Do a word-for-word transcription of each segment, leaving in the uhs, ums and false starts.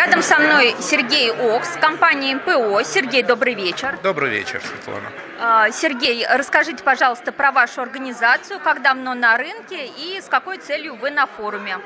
Рядом со мной Сергей Окс, компания эм пэ о. Сергей, добрый вечер. Добрый вечер, Светлана. А, Сергей, расскажите, пожалуйста, про вашу организацию, как давно на рынке и с какой целью вы на форуме.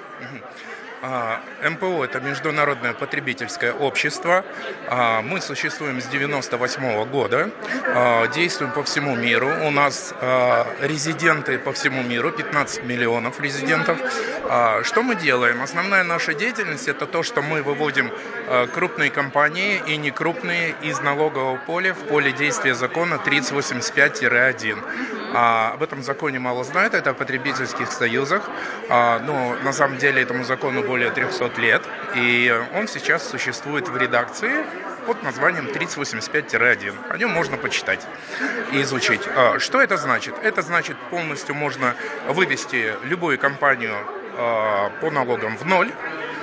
эм пэ о – это Международное потребительское общество. Мы существуем с девяносто восьмого года, действуем по всему миру. У нас резиденты по всему миру, пятнадцать миллионов резидентов. Что мы делаем? Основная наша деятельность – это то, что мы выводим крупные компании и некрупные из налогового поля в поле действия закона тридцать восемьдесят пять один. Об этом законе мало знают, это о потребительских союзах, но на самом деле этому закону более трехсот лет, и он сейчас существует в редакции под названием тридцать восемьдесят пять один. О нем можно почитать и изучить. Что это значит? Это значит, полностью можно вывести любую компанию по налогам в ноль,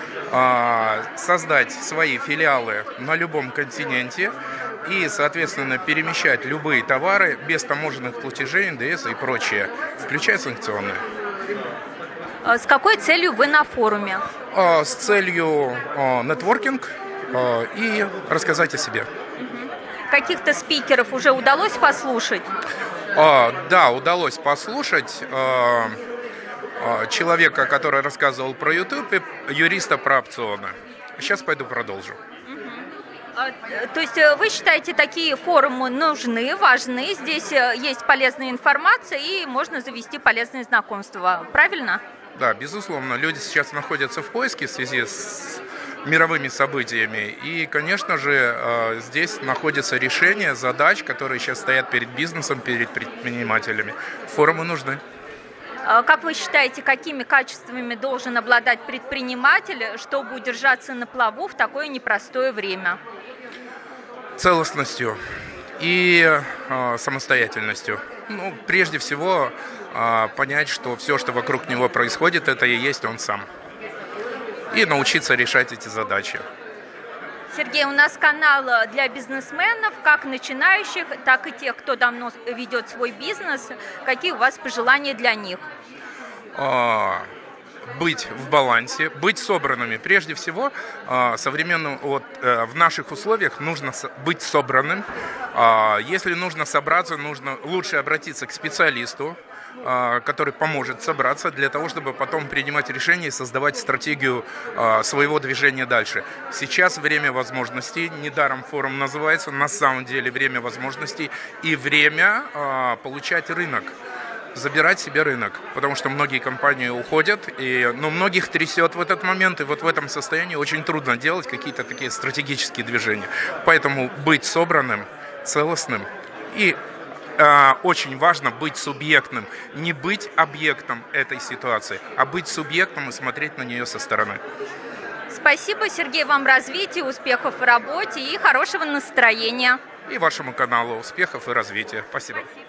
создать свои филиалы на любом континенте и, соответственно, перемещать любые товары без таможенных платежей, эн дэ эс и прочее, включая санкционные. С какой целью вы на форуме? С целью нетворкинг и рассказать о себе. Каких-то спикеров уже удалось послушать? Да, удалось послушать человека, который рассказывал про YouTube, и юриста про опционы. Сейчас пойду продолжу. То есть вы считаете, такие форумы нужны, важны, здесь есть полезная информация и можно завести полезные знакомства, правильно? Да, безусловно, люди сейчас находятся в поиске в связи с мировыми событиями, и, конечно же, здесь находится решение задач, которые сейчас стоят перед бизнесом, перед предпринимателями. Форумы нужны. Как вы считаете, какими качествами должен обладать предприниматель, чтобы удержаться на плаву в такое непростое время? Целостностью и э, самостоятельностью. Ну, прежде всего, э, понять, что все, что вокруг него происходит, это и есть он сам. И научиться решать эти задачи. Сергей, у нас канал для бизнесменов, как начинающих, так и тех, кто давно ведет свой бизнес. Какие у вас пожелания для них? А, быть в балансе, быть собранными. Прежде всего, современным, вот, в наших условиях нужно быть собранным. Если нужно собраться, нужно лучше обратиться к специалисту, который поможет собраться для того, чтобы потом принимать решения и создавать стратегию своего движения дальше. Сейчас время возможностей, недаром форум называется, на самом деле время возможностей и время получать рынок, забирать себе рынок, потому что многие компании уходят, и, ну, многих трясет в этот момент, и вот в этом состоянии очень трудно делать какие-то такие стратегические движения. Поэтому быть собранным, целостным и очень важно быть субъектным, не быть объектом этой ситуации, а быть субъектом и смотреть на нее со стороны. Спасибо, Сергей, вам развития, успехов в работе и хорошего настроения. И вашему каналу успехов и развития. Спасибо. Спасибо.